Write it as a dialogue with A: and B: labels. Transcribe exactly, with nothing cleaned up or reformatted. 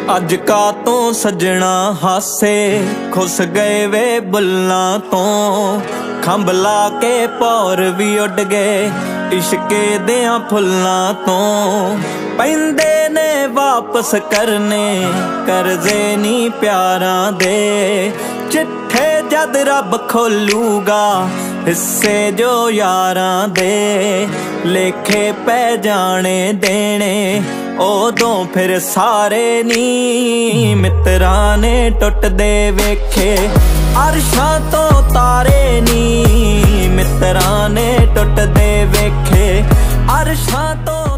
A: अज का तो सजना हासे खुस गए वे बुल्लां तो, खंभ ला के पौर भी उड़ गए इश्के दियां फुल्लां तो। पैंदे ने वापस करने करजे नी प्यारां दे, चिट्ठे जद रब खोलूगा हिस्से जो यारां दे। लेखे पै जाने देने उदों फिर सारे नी, मित्रां ने टुटदे वेखे अरशां तो तारे नी। मित्रां ने टुटदे वेखे अरशां तो